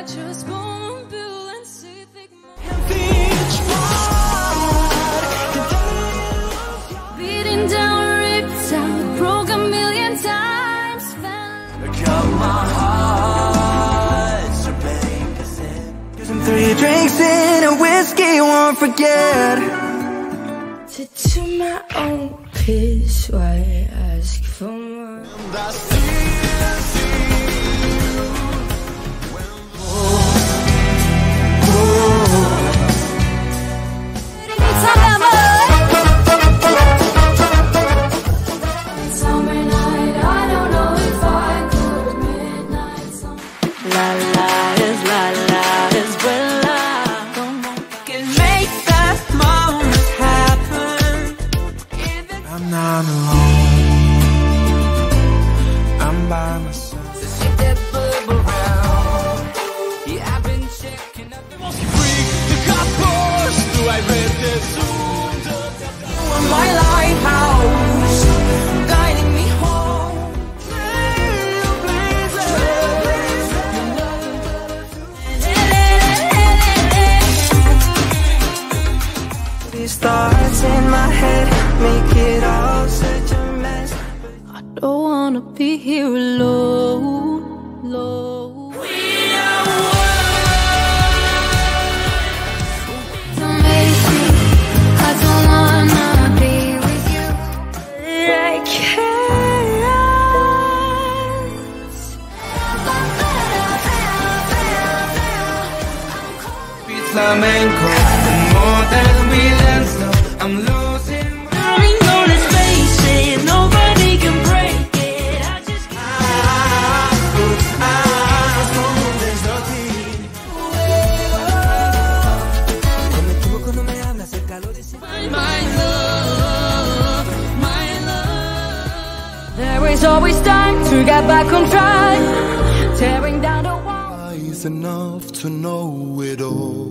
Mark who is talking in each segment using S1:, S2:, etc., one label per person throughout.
S1: Beating down, ripped out, broke a million times. Look up my heart, so babe, is it? 'Cause I'm 3 drinks in a whiskey, won't forget. To my own piss, why ask for more? I'm alone, I'm by myself. Just shake that bubble around. Yeah, I've been checking up the most freak, the couples. Do I read this soon? You are my lighthouse, guiding me home. These thoughts in my head make it all such a mess. I don't wanna be here alone, alone. We are one. Don't make me, I don't wanna be with you. I can't. Be flamenco, more than we dance now. I'm losing. Nobody can break it. I just there's nothing. My love, my love. There is always time to get back on track. Tearing down the wall. Is enough to know it all.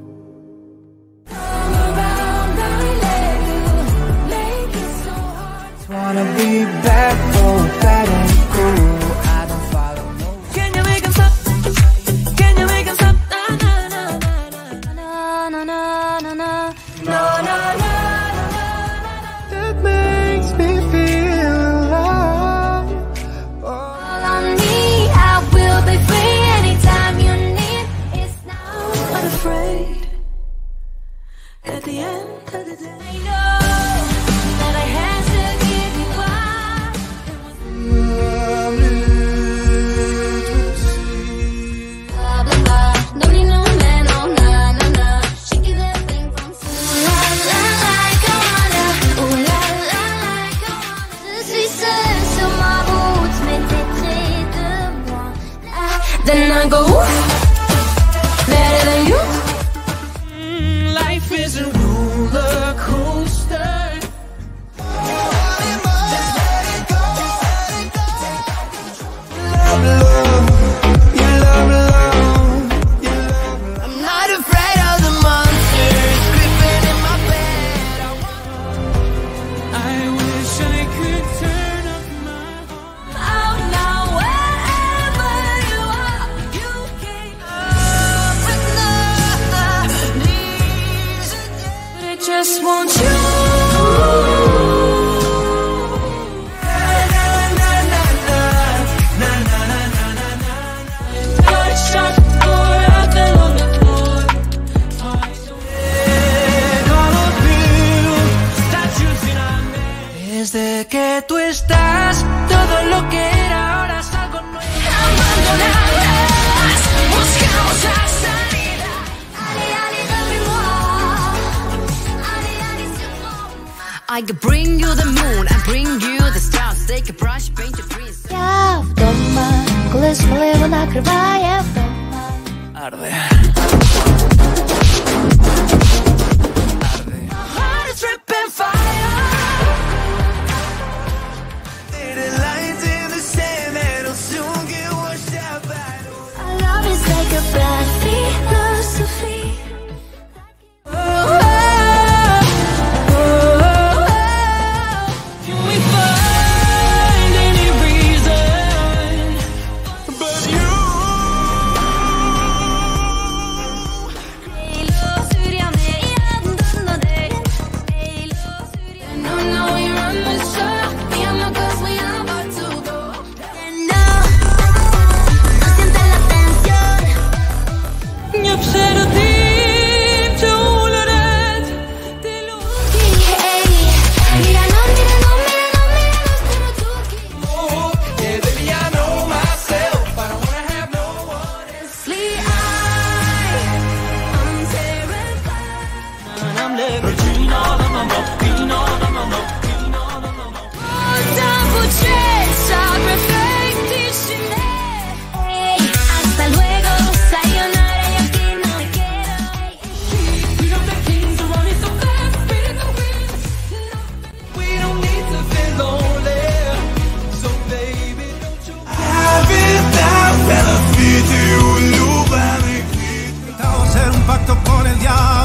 S1: Wanna be back, oh, bad and cool. I don't follow no. Can you make 'em stop? Can you make 'em stop? Na na na na na na na na na na na. That makes me feel alive. All on me, I will be free anytime you need. It's now. Not afraid. At the end of the day, I know that I had to. Then I go better than you. Life is a roller coaster. I'm not afraid of the monsters creeping in my bed. I wish I could turn off my heart. Oh, now wherever you are, you came up with nothing. But I just want you. Desde que tú estás, todo lo que era ahora es algo nuevo. Abandonadas, buscamos la salida. I could bring you the moon, I bring you the stars. Take a brush, paint your dreams. Я вдома, коли сміливо накриває вдома. Арде.
S2: hacer un pacto con el diablo.